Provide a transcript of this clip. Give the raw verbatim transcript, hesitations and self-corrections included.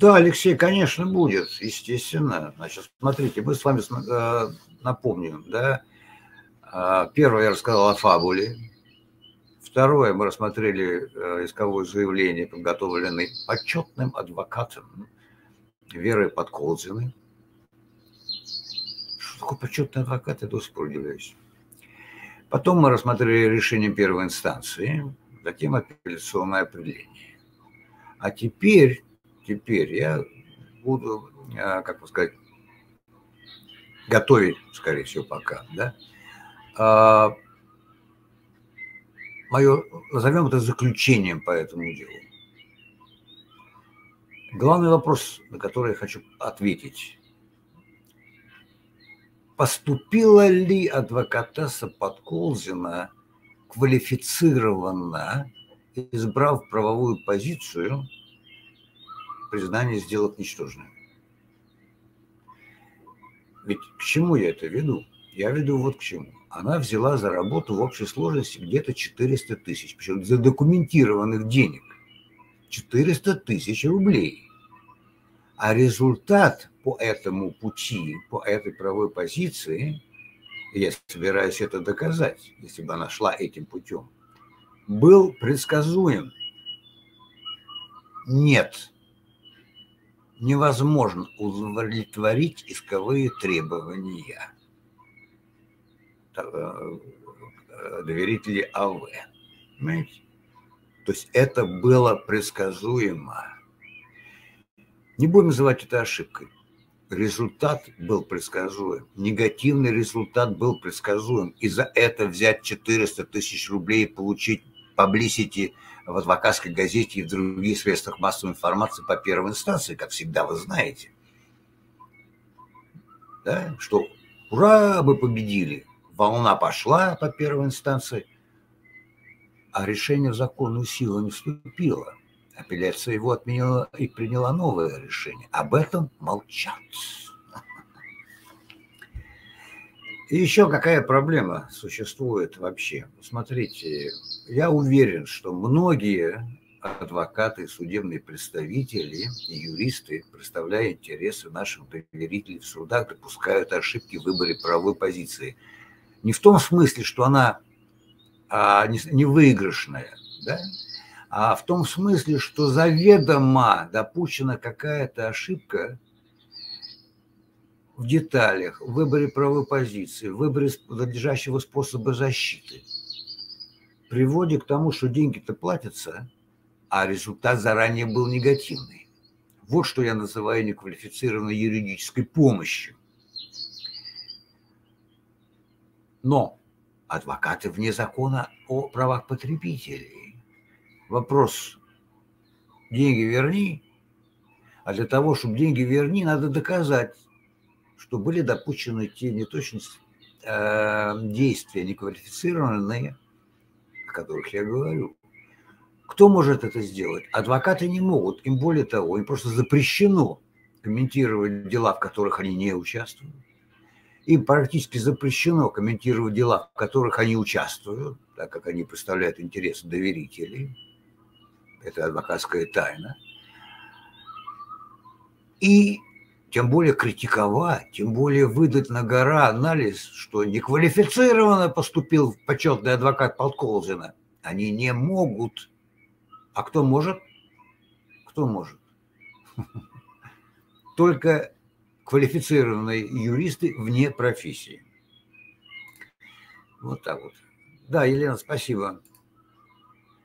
Да, Алексей, конечно, будет, естественно. Значит, смотрите, мы с вами э, напомним, да, э, первое я рассказал о фабуле, второе мы рассмотрели э, исковое заявление, подготовленное почетным адвокатом Верой Подколзиной. Что такое почетный адвокат, я до сих пор удивляюсь. Потом мы рассмотрели решение первой инстанции, затем апелляционное определение. А теперь, теперь я буду, как бы сказать, готовить, скорее всего, пока, да, а, мое, назовем это заключением по этому делу. Главный вопрос, на который я хочу ответить. Поступила ли адвокатесса Подколзина квалифицированно, избрав правовую позицию признания сделок ничтожным? Ведь к чему я это веду? Я веду вот к чему. Она взяла за работу в общей сложности где-то четыреста тысяч, причем задокументированных денег. четыреста тысяч рублей. А результат по этому пути, по этой правовой позиции, я собираюсь это доказать, если бы она шла этим путем, был предсказуем. Нет. Невозможно удовлетворить исковые требования доверителей АВ. Понимаете? То есть это было предсказуемо. Не будем называть это ошибкой. Результат был предсказуем. Негативный результат был предсказуем. И за это взять четыреста тысяч рублей и получить паблисити в адвокатской газете и в других средствах массовой информации по первой инстанции, как всегда вы знаете. Да? Что ура, мы победили. Волна пошла по первой инстанции, а решение в законную силу не вступило. Апелляция его отменила и приняла новое решение. Об этом молчат. И еще какая проблема существует вообще? Смотрите, я уверен, что многие адвокаты, судебные представители и юристы, представляя интересы наших доверителей в судах, допускают ошибки в выборе правовой позиции. Не в том смысле, что она а, не, не выигрышная, да? А в том смысле, что заведомо допущена какая-то ошибка в деталях, в выборе правовой позиции, в выборе надлежащего способа защиты, приводит к тому, что деньги-то платятся, а результат заранее был негативный. Вот что я называю неквалифицированной юридической помощью. Но адвокаты вне закона о правах потребителей. Вопрос: деньги верни, а для того, чтобы деньги верни, надо доказать, что были допущены те неточности, э, действия неквалифицированные, о которых я говорю. Кто может это сделать? Адвокаты не могут, им более того, им просто запрещено комментировать дела, в которых они не участвуют. Им практически запрещено комментировать дела, в которых они участвуют, так как они представляют интересы доверителей. Это адвокатская тайна. И тем более критиковать, тем более выдать на гора анализ, что неквалифицированно поступил почетный адвокат Подколзина. Они не могут. А кто может? Кто может? Только квалифицированные юристы вне профессии. Вот так вот. Да, Елена, спасибо.